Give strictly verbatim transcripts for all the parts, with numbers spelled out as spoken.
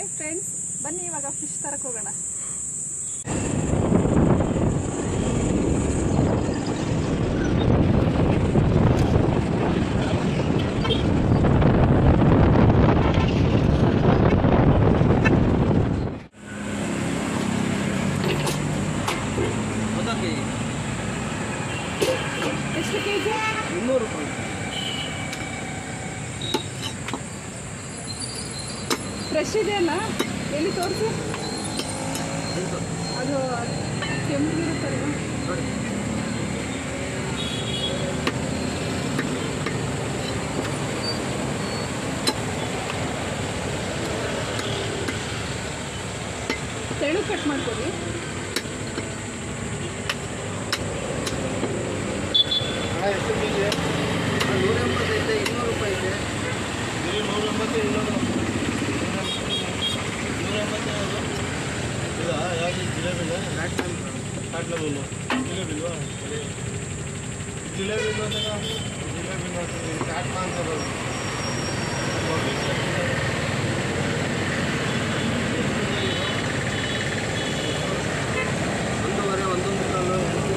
Hi friends, ಬನ್ನಿ ಇವಾಗ fish ತರಕ್ಕೆ ಹೋಗೋಣ. ಎಷ್ಟು ಕೆ ಜಿ? ಇನ್ನೂರು ರೂಪಾಯಿ. ಫ್ರೆಶ್ ಇದೆಯಲ್ಲ, ಎಲ್ಲಿ ತೋರಿಸಿ. ಅದು ಕೆಂಪಿರುತ್ತಲ್ವ, ತೆಳು ಕಟ್ ಮಾಡ್ಕೊಳ್ಳಿ. ಎಷ್ಟು ಕೆ ಜಿ? ನೂರ ಎಂಬತ್ತೈತೆ, ಇನ್ನೂರು ರೂಪಾಯಿ ಇದೆ. ನೂರ ಎಂಬತ್ತು, ಇನ್ನೂರು ನೂರ ಎಂಬತ್ತೈದು. ಇದಾ ಯಾವುದು ಜಿಲೇಬಿನ? ಕಾಟ್ಲ ಕಾಟ್ಲ ಮೀನು. ಜಿಲೇಬಿಲ್ವಾ? ಜಿಲೇಬಿ ಅಂತಾಗ ಜಿಲೇಬಿ ಮಾಡ್ತೀವಿ. ಕಾಟ್ಲ ಅಂತ ಬರೋದು. ಒಂದೂವರೆ ಒಂದೊಂದು ಕಾಲು.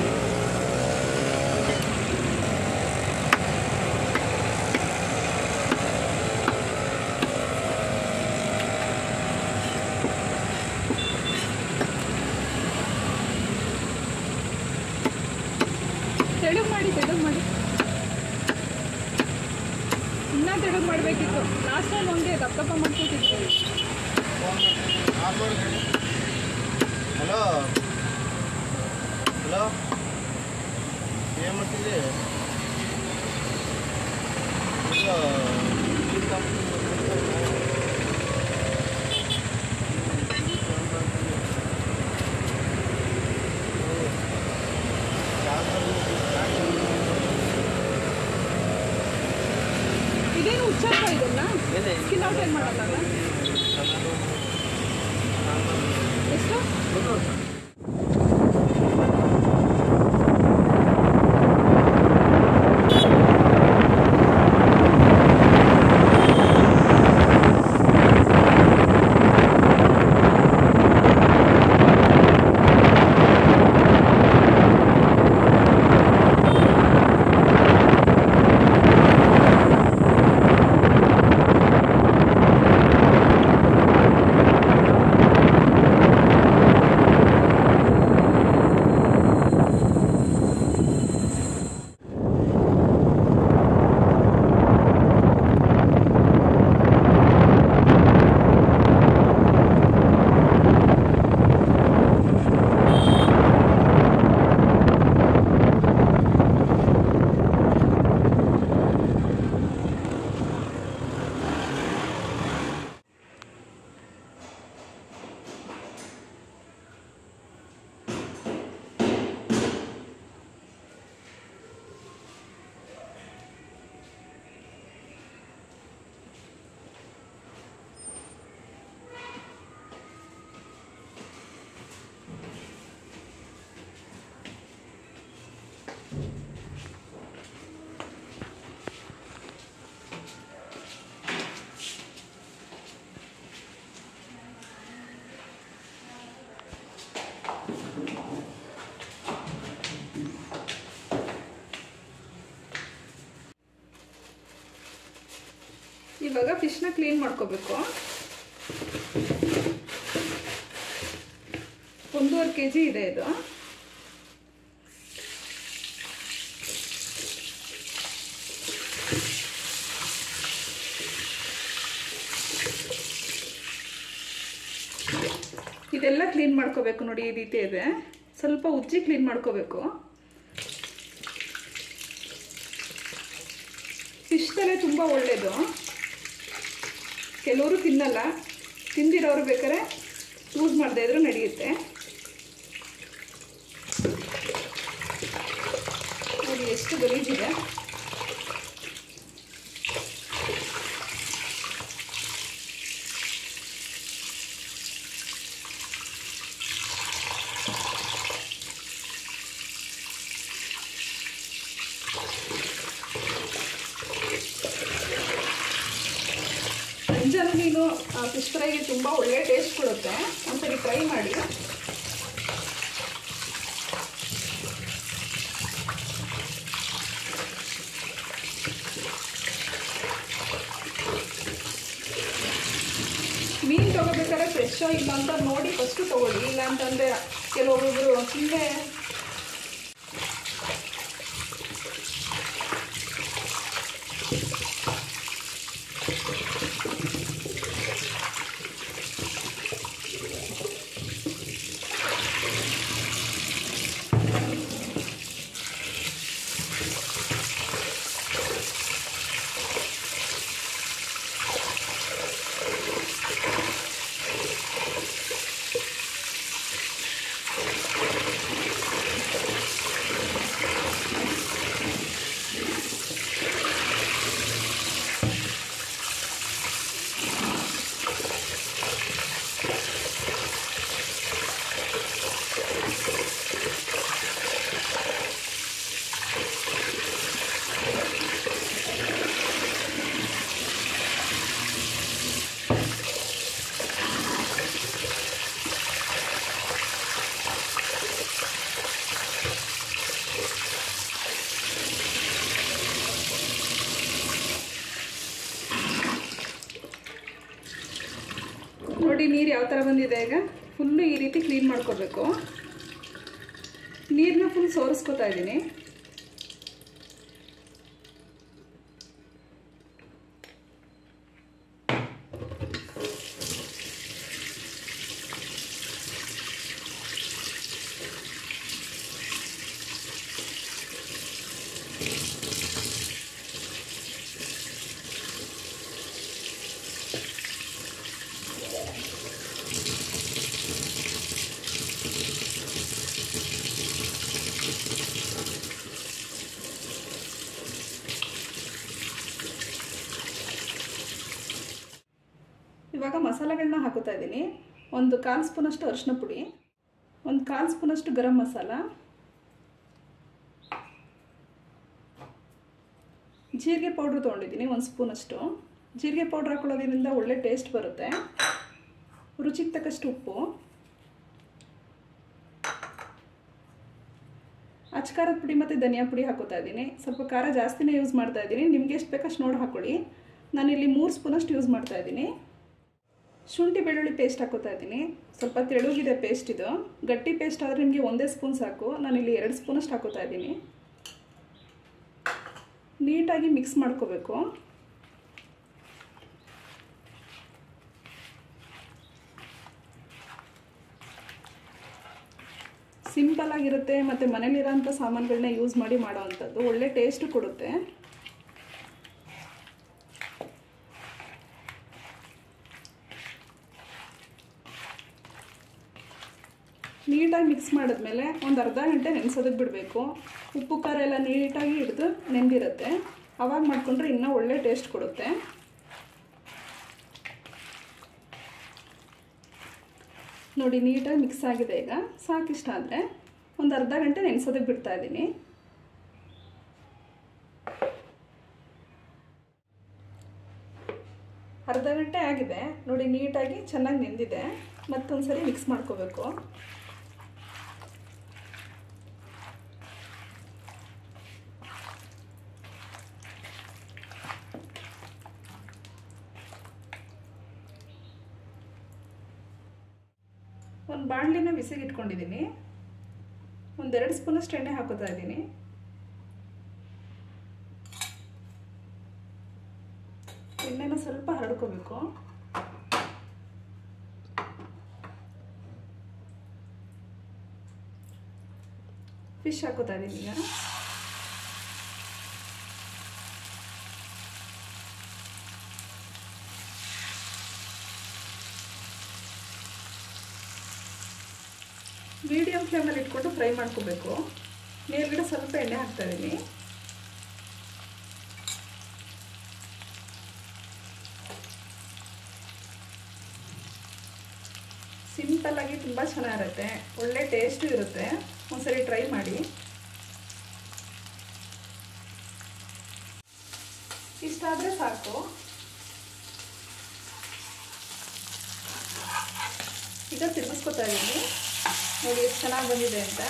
ತೆಳುಗ್ ಮಾಡಿ ತೆಳುಗ್ ಮಾಡಿ ಇನ್ನೂ ತೆಳುಗ್ ಮಾಡಬೇಕಿತ್ತು. ಲಾಸ್ಟ್ ಟೈಮ್ ಒಂದೇ ದಪ್ಪ ದಪ್ಪ ಮಾಡ್ಕೊತಿದ್ವಿ. ಹಲೋ ಹಲೋ ಏನು ಮಾಡ್ತಿದ್ದಿ? ಇದೇನು ಉಚ್ಚಾರ ಇದೆಲ್ಲ ಸ್ಕಿನ್ ಔಟ್ ಏನು ಮಾಡಲ್ಲ. ಎಷ್ಟು? ಇವಾಗ ಫಿಶ್ನ ಕ್ಲೀನ್ ಮಾಡ್ಕೋಬೇಕು. ಒಂದೂವರೆ ಕೆ ಜಿ ಇದೆ ಇದು. ಇದೆಲ್ಲ ಕ್ಲೀನ್ ಮಾಡ್ಕೋಬೇಕು. ನೋಡಿ, ಈ ರೀತಿ ಇದೆ. ಸ್ವಲ್ಪ ಉಜ್ಜಿ ಕ್ಲೀನ್ ಮಾಡ್ಕೋಬೇಕು. ಫಿಶ್ ತಲೆ ತುಂಬ ಒಳ್ಳೆಯದು. ಕೆಲವರು ತಿನ್ನಲ್ಲ, ತಿಂದಿರೋರು ಬೇಕಾದ್ರೆ ಯೂಸ್ ಮಾಡದೇ ಇದ್ರೂ ನಡೆಯುತ್ತೆ. ನೋಡಿ ಎಷ್ಟು ಗಲೀಜಿದೆ. ಅಂಜಲ್ ಮೀನು ಫಿಶ್ ಫ್ರೈಗೆ ತುಂಬ ಒಳ್ಳೆ ಟೇಸ್ಟ್ ಕೊಡುತ್ತೆ. ಒಂದ್ಸರಿ ಟ್ರೈ ಮಾಡಿ. ಮೀನು ತೊಗೋಬೇಕಾದ್ರೆ ಫ್ರೆಶ್ ಇಲ್ಲ ಅಂತ ನೋಡಿ ಫಸ್ಟು ತೊಗೊಳ್ಳಿ. ಇಲ್ಲ ಅಂತಂದರೆ ಕೆಲವೊಬ್ಬರು ಸುಮ್ಮನೆ ನೋಡಿ ನೀರು ಯಾವ ಥರ ಬಂದಿದೆ. ಈಗ ಫುಲ್ಲು ಈ ರೀತಿ ಕ್ಲೀನ್ ಮಾಡ್ಕೋಬೇಕು. ನೀರನ್ನ ಫುಲ್ ಸೋರಿಸ್ಕೊತಾ ಇದ್ದೀನಿ. ಇವಾಗ ಮಸಾಲೆಗಳನ್ನ ಹಾಕೋತಾ ಇದ್ದೀನಿ. ಒಂದು ಕಾಲು ಸ್ಪೂನಷ್ಟು ಅರಿಶಿನ ಪುಡಿ, ಒಂದು ಕಾಲು ಸ್ಪೂನಷ್ಟು ಗರಂ ಮಸಾಲ, ಜೀರಿಗೆ ಪೌಡ್ರ್ ತೊಗೊಂಡಿದ್ದೀನಿ ಒಂದು ಸ್ಪೂನಷ್ಟು. ಜೀರಿಗೆ ಪೌಡ್ರ್ ಹಾಕೊಳ್ಳೋದ್ರಿಂದ ಒಳ್ಳೆ ಟೇಸ್ಟ್ ಬರುತ್ತೆ. ರುಚಿಗೆ ತಕ್ಕಷ್ಟು ಉಪ್ಪು, ಅಚ್ಕಾರದ ಪುಡಿ ಮತ್ತು ಧನಿಯಾ ಪುಡಿ ಹಾಕೋತಾ ಇದ್ದೀನಿ. ಸ್ವಲ್ಪ ಖಾರ ಜಾಸ್ತಿನೇ ಯೂಸ್ ಮಾಡ್ತಾ ಇದ್ದೀನಿ. ನಿಮಗೆ ಎಷ್ಟು ಬೇಕಷ್ಟು ನೋಡಿ ಹಾಕ್ಕೊಳ್ಳಿ. ನಾನಿಲ್ಲಿ ಮೂರು ಸ್ಪೂನಷ್ಟು ಯೂಸ್ ಮಾಡ್ತಾ ಇದ್ದೀನಿ. ಶುಂಠಿ ಬೆಳ್ಳುಳ್ಳಿ ಪೇಸ್ಟ್ ಹಾಕೋತಾ ಇದ್ದೀನಿ. ಸ್ವಲ್ಪ ತೆಳುಗಿದೆ ಪೇಸ್ಟ್ ಇದು. ಗಟ್ಟಿ ಪೇಸ್ಟ್ ಆದರೆ ನಿಮಗೆ ಒಂದೇ ಸ್ಪೂನ್ ಸಾಕು. ನಾನಿಲ್ಲಿ ಎರಡು ಸ್ಪೂನಷ್ಟು ಹಾಕೋತಾ ಇದ್ದೀನಿ. ನೀಟಾಗಿ ಮಿಕ್ಸ್ ಮಾಡ್ಕೋಬೇಕು. ಸಿಂಪಲ್ ಆಗಿರುತ್ತೆ ಮತ್ತು ಮನೇಲಿರೋಂಥ ಸಾಮಾನುಗಳನ್ನ ಯೂಸ್ ಮಾಡಿ ಮಾಡೋ ಅಂಥದ್ದು. ಒಳ್ಳೆ ಟೇಸ್ಟು ಕೊಡುತ್ತೆ. ನೀಟಾಗಿ ಮಿಕ್ಸ್ ಮಾಡಿದ್ಮೇಲೆ ಒಂದು ಅರ್ಧ ಗಂಟೆ ನೆನೆಸೋದಕ್ಕೆ ಬಿಡಬೇಕು. ಉಪ್ಪು ಖಾರ ಎಲ್ಲ ನೀಟಾಗಿ ಹಿಡಿದು ನೆಂದಿರುತ್ತೆ. ಆವಾಗ ಮಾಡಿಕೊಂಡ್ರೆ ಇನ್ನೂ ಒಳ್ಳೆ ಟೇಸ್ಟ್ ಕೊಡುತ್ತೆ. ನೋಡಿ ನೀಟಾಗಿ ಮಿಕ್ಸ್ ಆಗಿದೆ. ಈಗ ಸಾಕಿಷ್ಟ ಆದರೆ ಒಂದು ಅರ್ಧ ಗಂಟೆ ನೆನೆಸೋದಕ್ಕೆ ಬಿಡ್ತಾ ಇದ್ದೀನಿ. ಅರ್ಧ ಗಂಟೆ ಆಗಿದೆ ನೋಡಿ, ನೀಟಾಗಿ ಚೆನ್ನಾಗಿ ನೆಂದಿದೆ. ಮತ್ತೊಂದು ಸರಿ ಮಿಕ್ಸ್ ಮಾಡ್ಕೋಬೇಕು. ಒಂದು ಬಾಣಲಿನ ಬಿಸಿಗೆ ಇಟ್ಕೊಂಡಿದ್ದೀನಿ. ಒಂದೆರಡು ಸ್ಪೂನಷ್ಟು ಎಣ್ಣೆ ಹಾಕೋತಾ ಇದ್ದೀನಿ. ಎಣ್ಣೆನ ಸ್ವಲ್ಪ ಹರಡ್ಕೋಬೇಕು. ಫಿಶ್ ಹಾಕೋತಾ ಇದ್ದೀನಿ ಈಗ. ಮೀಡಿಯಂ ಫ್ಲೇಮಲ್ಲಿ ಇಟ್ಕೊಂಡು ಫ್ರೈ ಮಾಡ್ಕೋಬೇಕು. ಮೇಲ್ಗಡೆ ಸ್ವಲ್ಪ ಎಣ್ಣೆ ಹಾಕ್ತಾ ಇದ್ದೀನಿ. ಸಿಂಪಲ್ಲಾಗಿ ತುಂಬ ಚೆನ್ನಾಗಿರುತ್ತೆ, ಒಳ್ಳೆ ಟೇಸ್ಟು ಇರುತ್ತೆ. ಒಂದ್ಸರಿ ಟ್ರೈ ಮಾಡಿ. ಇಷ್ಟಾದರೆ ಸಾಕು. ಈಗ ತಿರುಗಿಸ್ಕೊತಾ ಇದ್ದೀನಿ. ನೋಡಿ ಎಷ್ಟು ಚೆನ್ನಾಗಿ ಬಂದಿದೆ ಅಂತ.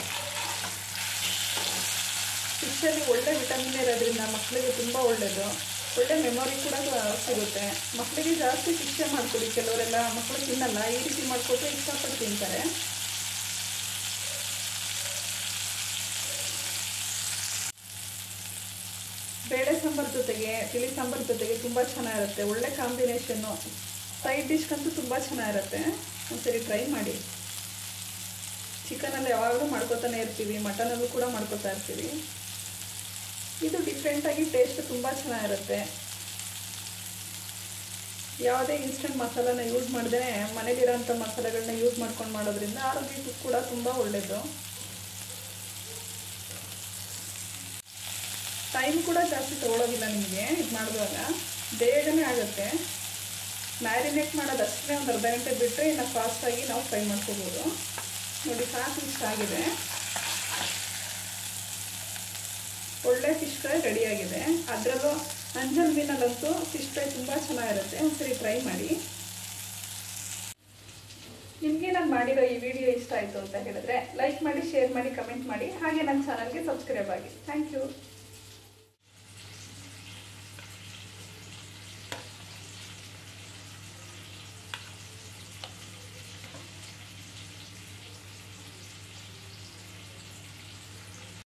ಫಿಶಲ್ಲಿ ಒಳ್ಳೆ ವಿಟಮಿನ್ ಇರೋದ್ರಿಂದ ಮಕ್ಕಳಿಗೆ ತುಂಬ ಒಳ್ಳೆಯದು. ಒಳ್ಳೆ ಮೆಮೊರಿ ಕೂಡ ಸಿಗುತ್ತೆ. ಮಕ್ಕಳಿಗೆ ಜಾಸ್ತಿ ಫಿಶೇ ಮಾಡಿಕೊಡಿ. ಕೆಲವರೆಲ್ಲ ಮಕ್ಕಳು ತಿನ್ನಲ್ಲ, ಈ ರೀತಿ ಮಾಡಿಕೊಟ್ರೆ ಇಷ್ಟಪಟ್ಟು ತಿಂತಾರೆ. ಬೇಳೆ ಸಾಂಬಾರು ಜೊತೆಗೆ ತಿಳಿ ಸಾಂಬಾರು ಜೊತೆಗೆ ತುಂಬ ಚೆನ್ನಾಗಿರುತ್ತೆ. ಒಳ್ಳೆ ಕಾಂಬಿನೇಷನ್ನು. ಸೈಡ್ ಡಿಶ್ಗಂತೂ ತುಂಬ ಚೆನ್ನಾಗಿರುತ್ತೆ. ಒಂದ್ಸರಿ ಟ್ರೈ ಮಾಡಿ. ಚಿಕನಲ್ಲಿ ಯಾವಾಗಲೂ ಮಾಡ್ಕೊತಾನೆ ಇರ್ತೀವಿ, ಮಟನಲ್ಲೂ ಕೂಡ ಮಾಡ್ಕೊತಾ ಇರ್ತೀವಿ. ಇದು ಡಿಫ್ರೆಂಟಾಗಿ ಟೇಸ್ಟ್ ತುಂಬ ಚೆನ್ನಾಗಿರುತ್ತೆ. ಯಾವುದೇ ಇನ್ಸ್ಟೆಂಟ್ ಮಸಾಲಾನ ಯೂಸ್ ಮಾಡದೇ ಮನೇಲಿರೋಂಥ ಮಸಾಲೆಗಳನ್ನ ಯೂಸ್ ಮಾಡ್ಕೊಂಡು ಮಾಡೋದ್ರಿಂದ ಆರೋಗ್ಯಕ್ಕೂ ಕೂಡ ತುಂಬ ಒಳ್ಳೆಯದು. ಟೈಮ್ ಕೂಡ ಜಾಸ್ತಿ ತೊಗೊಳೋದಿಲ್ಲ ನಿಮಗೆ. ಇದು ಮಾಡುವಾಗ ಬೇಗನೆ ಆಗುತ್ತೆ. ಮ್ಯಾರಿನೇಟ್ ಮಾಡೋದು ಅಷ್ಟೇ ಒಂದು ಅರ್ಧ ಗಂಟೆ ಬಿಟ್ಟರೆ ಇನ್ನು ಫಾಸ್ಟಾಗಿ ನಾವು ಫ್ರೈ ಮಾಡ್ಕೋಬೋದು. ನೋಡಿ ಸಾಕು, ಇಷ್ಟ ಆಗಿದೆ. ಒಳ್ಳೆ ಫಿಶ್ ಫ್ರೈ ರೆಡಿಯಾಗಿದೆ. ಅದರಲ್ಲೂ ಅಂಜಲ್ ಮೀನಲ್ಲಂತೂ ಫಿಶ್ ಫ್ರೈ ತುಂಬ ಚೆನ್ನಾಗಿರುತ್ತೆ. ಒಂದ್ಸರಿ ಟ್ರೈ ಮಾಡಿ. ನಿಮಗೆ ನಾನು ಮಾಡಿರೋ ಈ ವಿಡಿಯೋ ಇಷ್ಟ ಆಯಿತು ಅಂತ ಹೇಳಿದ್ರೆ ಲೈಕ್ ಮಾಡಿ, ಶೇರ್ ಮಾಡಿ, ಕಮೆಂಟ್ ಮಾಡಿ. ಹಾಗೆ ನನ್ನ ಚಾನಲ್ಗೆ ಸಬ್ಸ್ಕ್ರೈಬ್ ಆಗಿ. Thank you.